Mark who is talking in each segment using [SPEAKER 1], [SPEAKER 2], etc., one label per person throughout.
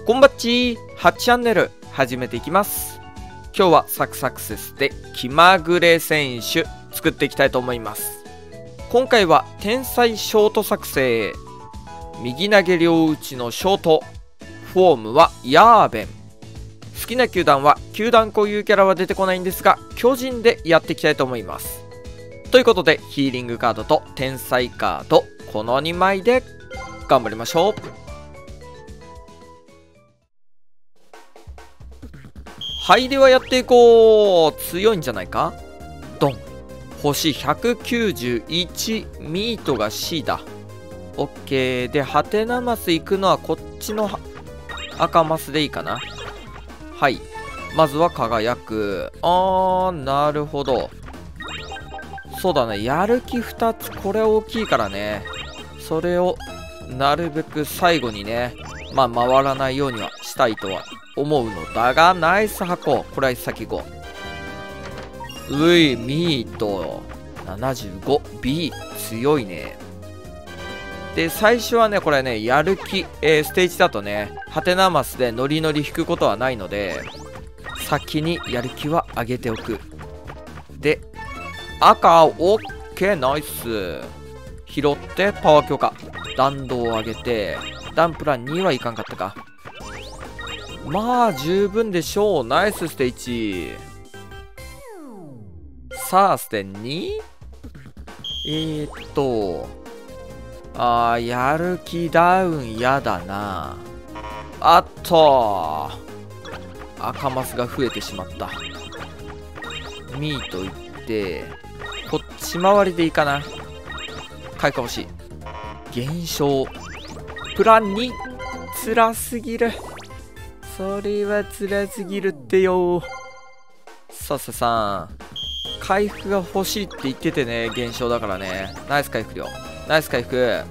[SPEAKER 1] こんばっち8チャンネル始めていきます。今日はサクサクセスで気まぐれ選手作っていきたいと思います。今回は天才ショート作成、右投げ両打ちのショート、フォームはヤーベン、好きな球団は球団固有キャラは出てこないんですが巨人でやっていきたいと思います。ということでヒーリングカードと天才カードこの2枚で頑張りましょう。はい、ではやっていこう。強いんじゃないか。ドン。星191、ミートが C だ。オッケー。でハテナマス行くのはこっちの赤マスでいいかな。はい、まずは輝く。なるほど。そうだね、やる気2つ、これ大きいからね。それをなるべく最後にね、回らないようにはしたいとは思うのだが、ナイス箱。これは先行。うい、ミート 75B 強いね。で最初はねこれねやる気、ステージだとねハテナマスでノリノリ引くことはないので先にやる気は上げておく。で赤オッケー、ナイス。拾ってパワー強化、弾道を上げて、ダンプラン2はいかんかったか。まあ十分でしょう。ナイスステ1。さあステ 2。 やる気ダウンやだな。あっと赤マスが増えてしまった。ミートいってこっち回りでいいかな。開花星減少プラン2。辛すぎる。それは辛すぎるってよ。さん回復が欲しいって言っててね、減少だからね。ナイス回復量、ナイス回復。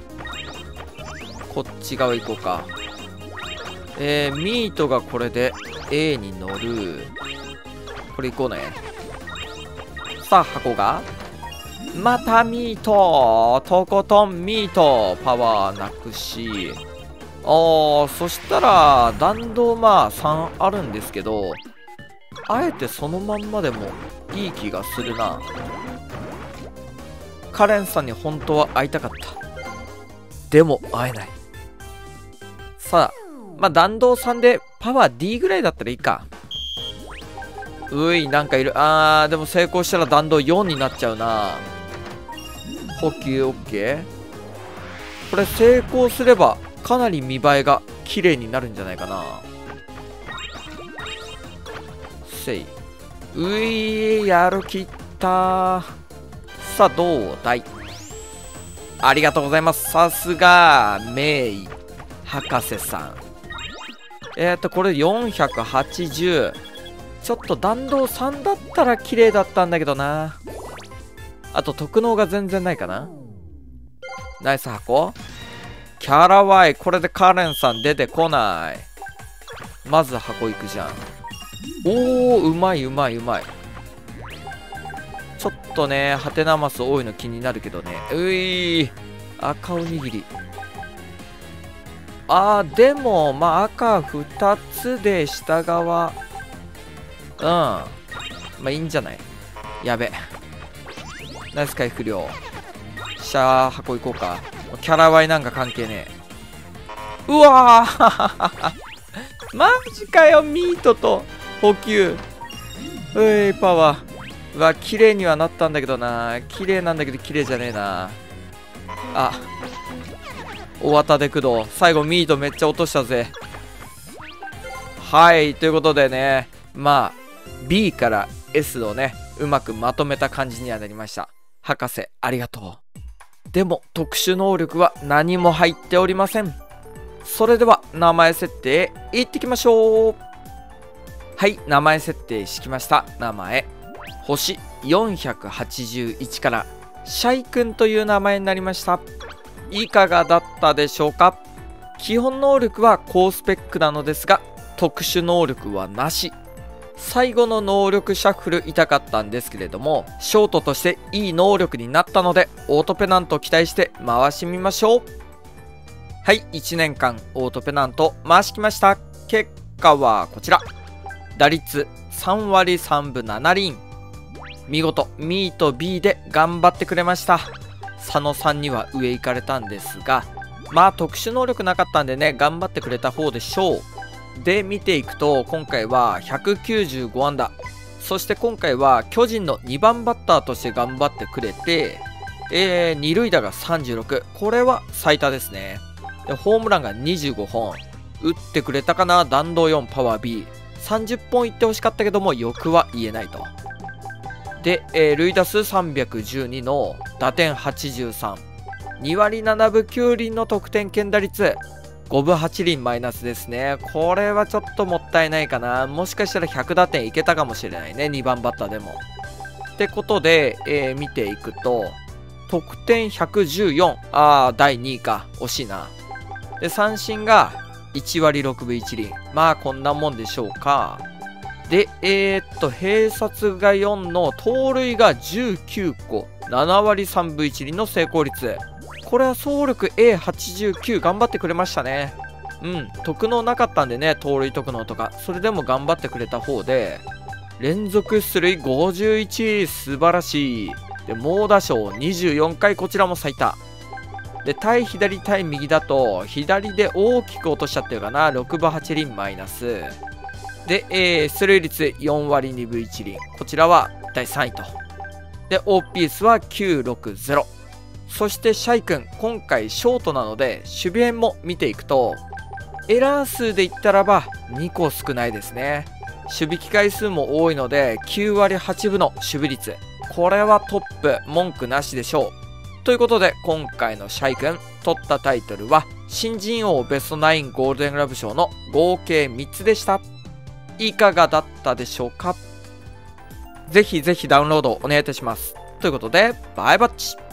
[SPEAKER 1] こっち側行こうか。ミートがこれで A に乗る。これ行こうね。さあ箱がまたミート、とことんミート、パワーなくし。そしたら弾道3あるんですけど、あえてそのまんまでもいい気がするな。カレンさんに本当は会いたかった。でも会えない。さあ弾道3でパワー D ぐらいだったらいいか。うい、なんかいる。でも成功したら弾道4になっちゃうな。補給 OK。 これ成功すればかなり見栄えが綺麗になるんじゃないかな。せい。うい、やる気いった。さあどうだい。ありがとうございます。さすが名医博士さん。これ480。ちょっと弾道3だったら綺麗だったんだけどな。あと特能が全然ないかな。ナイス箱。キャラワイ、これでカレンさん出てこない。まず箱行くじゃん。うまいうまい。ちょっとねハテナマス多いの気になるけどね。赤おにぎり。でも赤2つで下側いいんじゃない。やべ、ナイス回復量。箱行こうか。キャラワイなんか関係ねえ。うわーマジかよ。ミートと補給。パワー。綺麗にはなったんだけどな。綺麗なんだけど綺麗じゃねえな。おわたで駆動。最後ミートめっちゃ落としたぜ。はい、ということでね、B から S をねうまくまとめた感じにはなりました。博士ありがとう。でも特殊能力は何も入っておりません。それでは名前設定いってきましょう。はい、名前設定しきました。名前星481からシャイくんという名前になりました。いかがだったでしょうか。基本能力は高スペックなのですが特殊能力はなし。最後の能力シャッフル痛かったんですけれども、ショートとしていい能力になったのでオートペナント期待して回してみましょう。 はい、1年間オートペナント回してきました。結果はこちら。打率3割3分7厘。見事ミート B で頑張ってくれました。佐野さんには上行かれたんですが、まあ特殊能力なかったんでね、頑張ってくれた方でしょう。で見ていくと、今回は195安打、そして今回は巨人の2番バッターとして頑張ってくれて、二塁打が36、これは最多ですね。でホームランが25本、打ってくれたかな。弾道4、パワー B、 30本いってほしかったけども欲は言えないと。で、塁打数312の打点83、2割7分9厘の得点圏打率、5分8厘マイナスですね。これはちょっともったいないかな。もしかしたら100打点いけたかもしれないね、2番バッターでも。ってことで、見ていくと、得点114、第2位か、惜しいな。で三振が1割6分1厘、まあこんなもんでしょうか。で併殺が4の盗塁が19個、7割3分1厘の成功率。これは走力 A89 頑張ってくれましたね。特能なかったんでね、盗塁特能とか。それでも頑張ってくれた方で、連続出塁51、素晴らしい。で猛打賞24回、こちらも最多で、対左対右だと左で大きく落としちゃってるかな。6分8厘マイナスで、出塁率4割2分1厘、こちらは第3位と。で OP 数は960。そしてシャイ君、今回ショートなので守備編も見ていくと、エラー数で言ったらば2個少ないですね。守備機会数も多いので9割8分の守備率、これはトップ、文句なしでしょう。ということで今回のシャイ君取ったタイトルは新人王ベスト9ゴールデングラブ賞の合計3つでした。いかがだったでしょうか。ぜひぜひダウンロードお願いいたします。ということでバイバッチ。